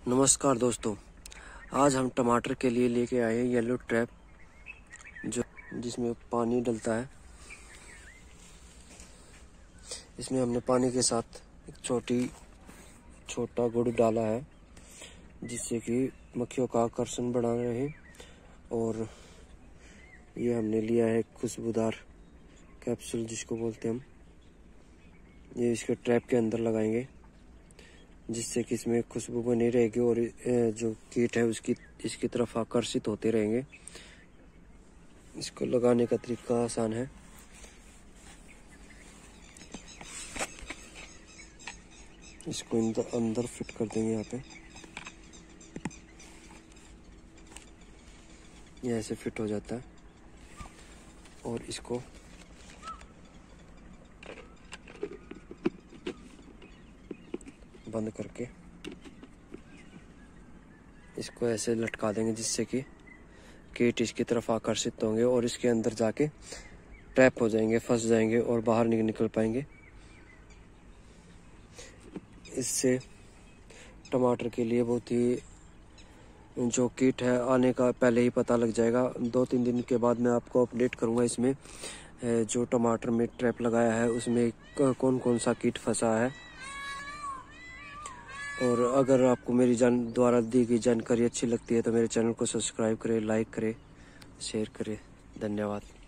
नमस्कार दोस्तों, आज हम टमाटर के लिए लेके आए हैं येलो ट्रैप जिसमें पानी डलता है। इसमें हमने पानी के साथ एक छोटा गुड़ डाला है जिससे कि मक्खियों का आकर्षण बना रहे। और ये हमने लिया है खुशबूदार कैप्सूल जिसको बोलते हैं हम। ये इसके ट्रैप के अंदर लगाएंगे जिससे कि इसमें खुशबू बनी रहेगी और जो कीट है उसकी इसकी तरफ आकर्षित होते रहेंगे। इसको लगाने का तरीका आसान है। इसको अंदर फिट कर देंगे यहाँ पे। ये ऐसे फिट हो जाता है और इसको बंद करके इसको ऐसे लटका देंगे जिससे कि कीट इसकी तरफ आकर्षित होंगे और इसके अंदर जाके ट्रैप हो जाएंगे, फंस जाएंगे और बाहर नहीं निकल पाएंगे। इससे टमाटर के लिए बहुत ही जो कीट है आने का पहले ही पता लग जाएगा। 2-3 दिन के बाद मैं आपको अपडेट करूंगा इसमें जो टमाटर में ट्रैप लगाया है उसमें कौन कौन सा कीट फंसा है। और अगर आपको मेरी द्वारा दी गई जानकारी अच्छी लगती है तो मेरे चैनल को सब्सक्राइब करें, लाइक करें, शेयर करें। धन्यवाद।